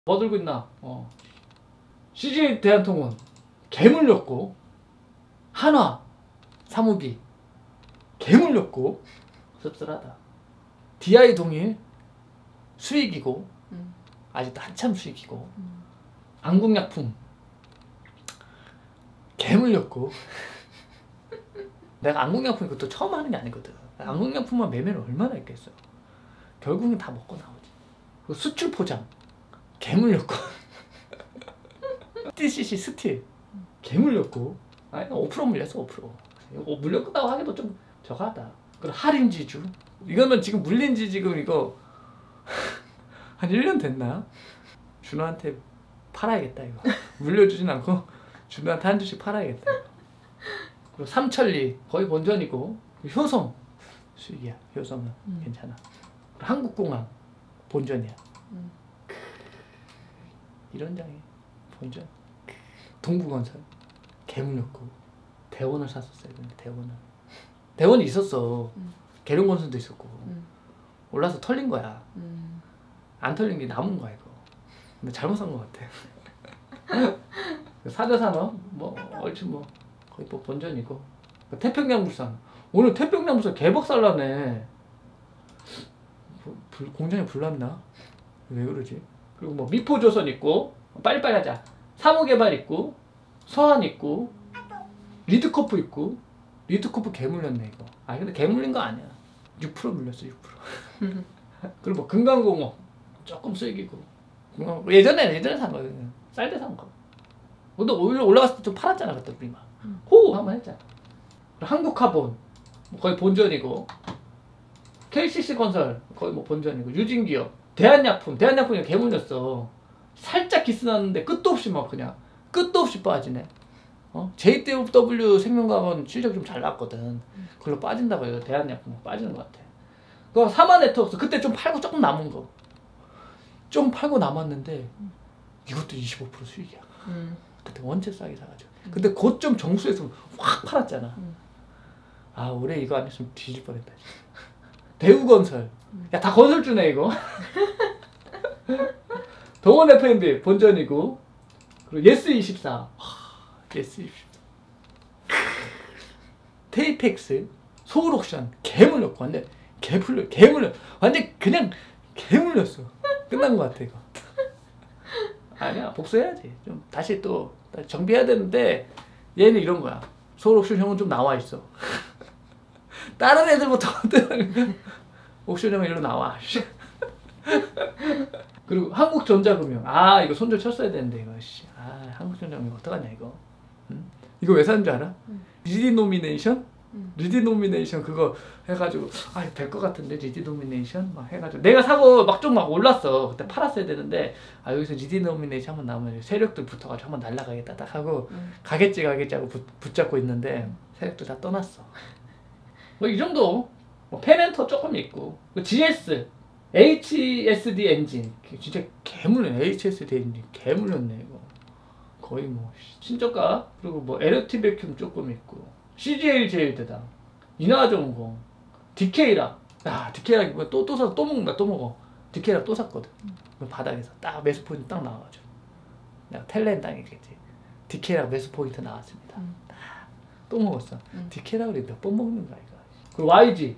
뭐 들고 있나? CJ 대한통운 개물렸고, 한화 사무비 개물렸고, 씁쓸하다. DI 동일 수익이고, 아직도 한참 수익이고, 안국약품 개물렸고. 내가 안국약품 이것도 처음 하는 게 아니거든. 안국약품만 매매를 얼마나 했겠어. 결국은 다 먹고 나오지. 그리고 수출 포장 개물렸고. TCC 스틸 개물렸고. 아니 5% 물렸어. 5% 물려 끝나고 하기도 좀 저가하다. 그리고 할인지주 이거는 지금 물린지 지금 이거 한 1년 됐나? 준호한테 팔아야겠다 이거. 물려주진 않고 준호한테 한 주씩 팔아야겠다 이거. 그리고 삼천리 거의 본전이고, 효성 수익이야. 효성은 괜찮아. 한국공항 본전이야. 이런 장이 본전. 동부건설 개물렸고. 대원을 샀었어야 되는데 대원이 있었어. 계룡건설도 있었고. 올라서 털린 거야. 안 털린 게 남은 거야 이거. 근데 잘못 산 거 같아. 사대산업 뭐 얼추 뭐 거의 뭐 본전이고. 태평양물산 오늘 태평양물산 개박살나네. 공장이 불났나? 왜 그러지? 그리고 뭐 미포조선 있고, 빨리빨리 하자. 사무개발 있고, 서한 있고, 리드코프 있고. 리드코프 개물렸네 이거. 아 근데 개물린 거 아니야. 6% 물렸어. 6%. 그리고 뭐 금강공업 조금 수익이고. 예전에 산 거거든. 쌀 때 산 거. 근데 오히려 올라갔을 때 좀 팔았잖아 그때 우리 막. 호우 한번 했잖아. 한국카본 거의 본전이고, KCC건설 거의 뭐 본전이고, 유진기업, 대한약품이 개물렸어. 살짝 기스났는데 끝도 없이 막 그냥 끝도 없이 빠지네. JW 생명과학은 실적이 좀 잘 났거든. 그걸로 빠진다고 해요. 대한약품 빠지는 것 같아. 그 사마네트웍스 그때 좀 팔고 조금 남은 거. 좀 팔고 남았는데 이것도 25% 수익이야. 그때 원체 싸게 사가지고. 근데 고점 정수에서 확 팔았잖아. 아 올해 이거 안 했으면 뒤질 뻔했다. 대우건설. 야 다 건설주네 이거. 동원 F&B 본전이고, 그리고 예스24. 예스24. 테이펙스, 서울옥션 개물렸고. 완전 개물려. 완전 그냥 개물렸어. 끝난 것 같아 이거. 아니야 복수해야지. 좀 다시 또 정비해야 되는데 얘는 이런 거야. 서울옥션 형은 좀 나와 있어. 다른 애들부터 옥션 형은 일로 나와. 그리고 한국전자금융. 아 이거 손절 쳤어야 되는데 이거. 아 한국전자금융 어떡하냐 이거. 이거 왜 산 줄 알아? 리디노미네이션 그거 해가지고 아 될 것 같은데 리디노미네이션 막 해가지고 내가 사고 막 좀 막 올랐어. 그때 팔았어야 되는데 아 여기서 리디노미네이션 한번 나오면 세력들 붙어가지고 한번 날라가겠다 딱 하고 가겠지 하고 붙잡고 있는데 세력들 다 떠났어. 뭐 이 정도. 뭐 페넨터 조금 있고, GS HSD 엔진 진짜 개물렸네. HSD 엔진 개물렸네 이거. 거의 뭐 신저가. 그리고 뭐 LT 베큐um 조금 있고, CGL 제일대당, 인하전공, 디케이라. 야 디케이라 이거 또 사서 또 먹는다. 또 먹어. 디케이라 또 샀거든. 바닥에서 딱 매수 포인트 딱 나와가지고 내가 텔레는 당했겠지. 디케이라 매수 포인트 나왔습니다. 또 먹었어. 디케이라 우리 몇 번 먹는 거야 이거. 그리고 YG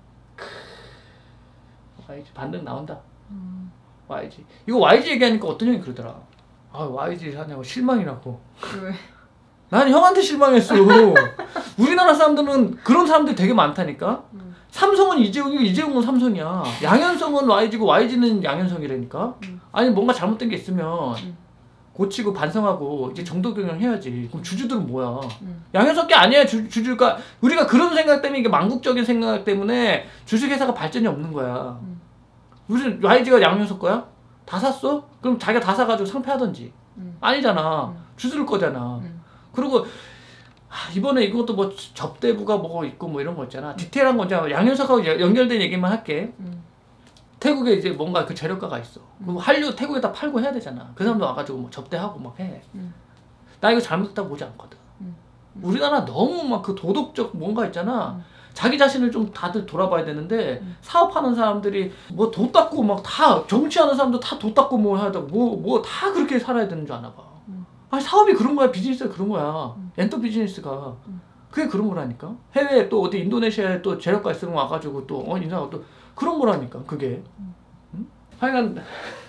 반등 나온다. YG 이거 YG 얘기하니까 어떤 형이 그러더라. 아 YG 사냐고 실망이라고. 왜? 난 형한테 실망했어. 우리나라 사람들은 그런 사람들 되게 많다니까. 삼성은 이재용이고 이재용은 삼성이야. 양현성은 YG고 YG는 양현성이라니까. 아니 뭔가 잘못된 게 있으면 고치고 반성하고 이제 정도 경영 해야지. 그럼 주주들은 뭐야? 양현석 게 아니야. 주주가 우리가 그런 생각 때문에, 이게 망국적인 생각 때문에 주식회사가 발전이 없는 거야. 무슨 YG가 양현석 거야? 다 샀어? 그럼 자기가 다 사가지고 상패하던지. 아니잖아. 주들 거잖아. 그리고 이번에 이것도 뭐 접대부가 뭐 있고 뭐 이런 거 있잖아. 디테일한 거 있잖아. 양현석하고 연결된 얘기만 할게. 태국에 이제 뭔가 그 재료가가 있어. 그럼 한류 태국에다 팔고 해야 되잖아. 그 사람도 와가지고 뭐 접대하고 막 해. 나 이거 잘못했다고 보지 않거든. 우리나라 너무 막 그 도덕적 뭔가 있잖아. 자기 자신을 좀 다들 돌아봐야 되는데 사업하는 사람들이 뭐 돈 닦고 막 다 정치하는 사람도 다 돈 닦고 뭐 해야 되고 뭐 다 그렇게 살아야 되는 줄 아나 봐. 아니 사업이 그런 거야. 비즈니스가 그런 거야. 엔터 비즈니스가 그게 그런 거라니까. 해외에 또 어디 인도네시아에 또 재력가 있으면 와가지고 또 인사가 또 그런 거라니까 그게. 하여간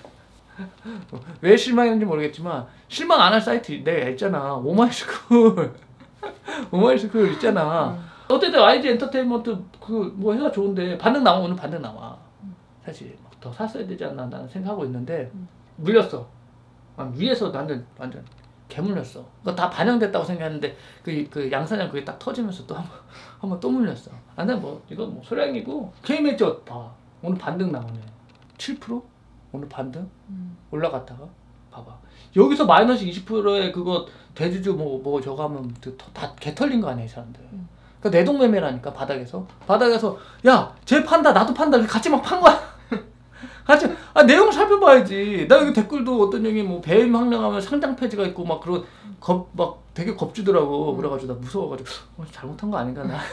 왜 실망했는지 모르겠지만 실망 안 할 사이트 내가 있잖아. 오마이스쿨 오마이스쿨 있잖아. 어쨌든 YG 엔터테인먼트 그 뭐 회사 좋은데 반등 나오면 오늘 반등 나와. 사실 더 샀어야 되지 않나 나는 생각하고 있는데 물렸어. 위에서 나는 완전 개물렸어. 그거 다 반영됐다고 생각했는데 그 양사장 그게 딱 터지면서 또 한번 또 물렸어. 근데 뭐 이건 뭐 소량이고 K매치 봐. 오늘 반등 나오네. 7%? 오늘 반등? 올라갔다가 봐봐. 여기서 마이너스 20%의 그거 대주주 뭐 저거 하면 다 개털린 거 아니야 이 사람들. 그러니까 내동매매라니까 바닥에서 야 쟤 판다 나도 판다 같이 막 판 거야. 같이 내용 살펴봐야지. 나 여기 댓글도 어떤 형이 뭐 배임 항량하면 상장 폐지가 있고 막 그런 막 되게 겁주더라고. 그래가지고 나 무서워가지고 잘못한 거 아닌가 나.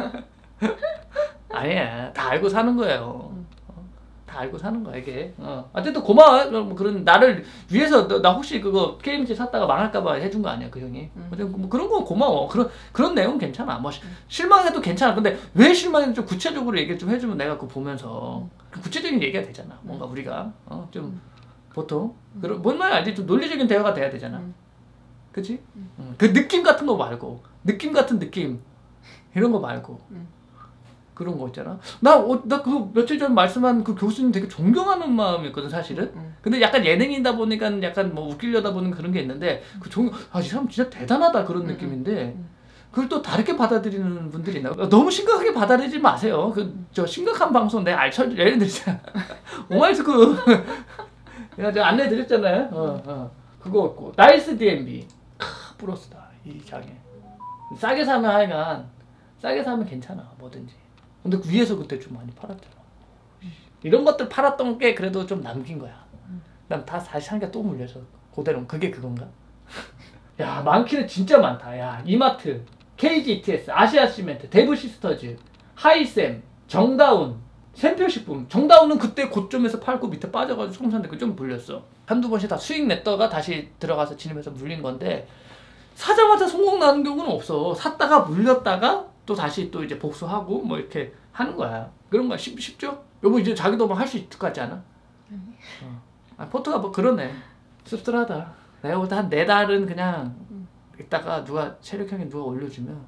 아니야 다 알고 사는 거예요. 다 알고 사는 거야 이게. 어쨌든 고마워. 뭐 그런 나를 위해서 나 혹시 그거 KMC 샀다가 망할까봐 해준 거 아니야 그 형이. 뭐 그런 거 고마워. 그런 내용 괜찮아. 뭐 실망해도 괜찮아. 근데 왜 실망했는지 좀 구체적으로 얘기 좀 해주면 내가 그거 보면서 구체적인 얘기가 되잖아. 뭔가 우리가 좀 보통 뭔 말인지 알지? 좀 논리적인 대화가 돼야 되잖아. 그치? 그 느낌 같은 거 말고 느낌 같은 느낌 이런 거 말고. 그런 거 있잖아. 나 그 며칠 전 말씀한 그 교수님 되게 존경하는 마음이었거든 사실은. 근데 약간 예능이다 보니까 약간 뭐 웃기려다 보는 그런 게 있는데 이 사람 진짜 대단하다 그런 느낌인데 그걸 또 다르게 받아들이는 분들이 있나. 너무 심각하게 받아들이지 마세요. 저 심각한 방송 내가 예를 들자 오마이스쿨 내가 저 안내 드렸잖아요. 그거 있고 나이스 D&B 플러스다 이 장에 싸게 사면 하여간 싸게 사면 괜찮아 뭐든지. 근데 위에서 그때 좀 많이 팔았잖아. 이런 것들 팔았던 게 그래도 좀 남긴 거야. 난 다 다시 한 개 또 물려서 그대로 그게 그건가? 야 많기는 진짜 많다. 야 이마트, KGTS, 아시아시멘트, 대부시스터즈, 하이셈, 정다운, 샘표식품. 정다운은 그때 고점에서 팔고 밑에 빠져가지고 송산대 그 좀 물렸어. 한두 번씩 다 수익 냈다가 다시 들어가서 진입해서 물린 건데 사자마자 성공 나는 경우는 없어. 샀다가 물렸다가 또 다시 또 이제 복수하고 뭐 이렇게 하는 거야. 그런 거야. 쉽죠? 여보 이제 자기도 뭐 할 수 있을 것 같지 않아? 포트가 뭐 그러네. 씁쓸하다. 내가 볼 때 한 4달은 그냥 이따가 체력형이 누가 올려주면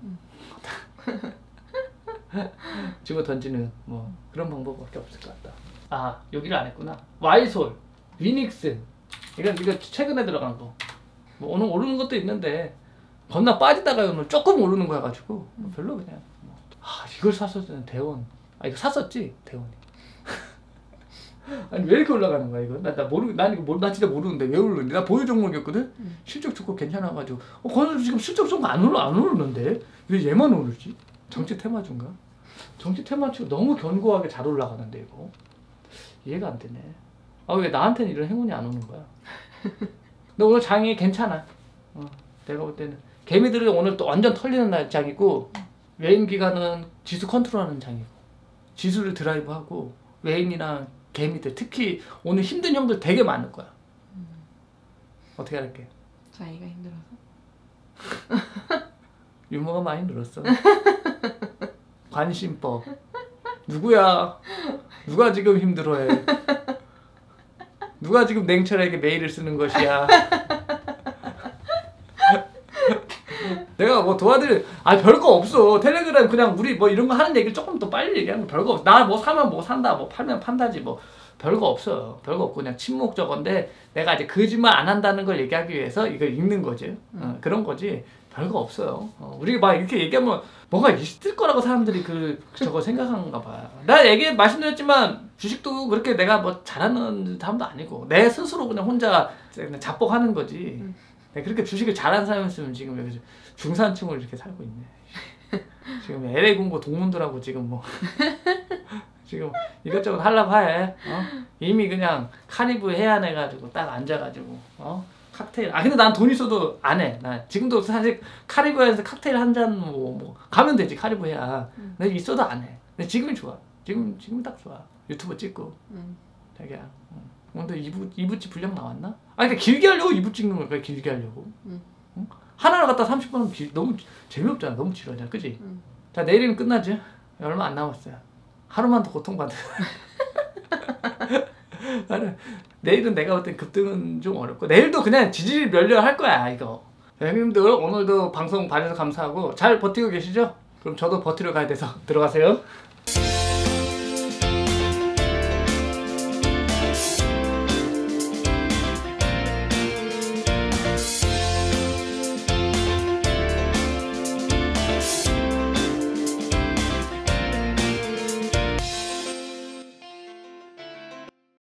집어 던지는 뭐 그런 방법밖에 없을 것 같다. 여기를 안 했구나. 와이솔, 위닉스 이거 최근에 들어간 거. 뭐 오늘 오르는 것도 있는데 겁나 빠지다가 오늘 조금 오르는 거야 가지고 별로 그냥 이걸 샀었으면 대원 이거 샀었지 대원이. 아니 왜 이렇게 올라가는 거야 이거? 난 진짜 모르는데 왜 오르는데? 나 보유 종목이었거든. 실적 좋고 괜찮아가지고 거기서 지금 실적 좋고 안 오르는데 왜 얘만 오르지? 정치 테마주인가? 정치 테마주 너무 견고하게 잘 올라가는데 이거 이해가 안 되네. 왜 나한테는 이런 행운이 안 오는 거야? 근데 오늘 장이 괜찮아. 내가 볼 때는 개미들이 오늘 또 완전 털리는 날 장이고 외인 기관은 지수 컨트롤하는 장이고 지수를 드라이브하고 외인이나 개미들 특히 오늘 힘든 형들 되게 많을 거야. 어떻게 할게? 자기가 힘들어서? 유머가 많이 늘었어. 관심법. 누구야? 누가 지금 힘들어해? 누가 지금 냉철하게 메일을 쓰는 것이야? 내가 뭐 별거 없어. 텔레그램 그냥 우리 뭐 이런 거 하는 얘기를 조금 더 빨리 얘기하는 거 별거 없어. 나 뭐 사면 뭐 산다, 뭐 팔면 판다지 뭐 별거 없어요. 별거 없고 그냥 침묵 저건데 내가 이제 거짓말 안 한다는 걸 얘기하기 위해서 이걸 읽는 거지. 그런 거지. 별거 없어요. 우리 막 이렇게 얘기하면 뭐가 있을 거라고 사람들이 저거 생각하는가 봐요. 나 말씀드렸지만 주식도 그렇게 내가 뭐 잘하는 사람도 아니고 내 스스로 그냥 혼자 그냥 자뻑하는 거지. 그렇게 주식을 잘하는 사람이었으면 지금 여기 중산층으로 이렇게 살고 있네. 지금 LA 공고 동문들하고 지금 뭐 지금 이것저것 하려고 해. 이미 그냥 카리브 해안해가지고 딱 앉아가지고 칵테일. 아 근데 난 돈 있어도 안 해. 나 지금도 사실 카리브해에서 칵테일 한 잔 뭐 가면 되지 카리브해야. 근데 있어도 안 해. 근데 지금이 좋아. 지금 딱 좋아. 유튜브 찍고. 자기야. 오늘 2부치 분량 나왔나? 아 근데 길게 하려고 2부 찍는 거야. 길게 하려고. 응? 하나를 갖다 30분은 너무 재미없잖아. 너무 지루하잖아. 그지? 자 내일이면 끝나지? 얼마 안 남았어요. 하루만 더 고통받아. 내일은 내가 볼 땐 급등은 좀 어렵고 내일도 그냥 지지리 멸렬 할 거야 이거. 형님들 오늘도 방송 봐주셔서 감사하고 잘 버티고 계시죠? 그럼 저도 버티러 가야 돼서 들어가세요.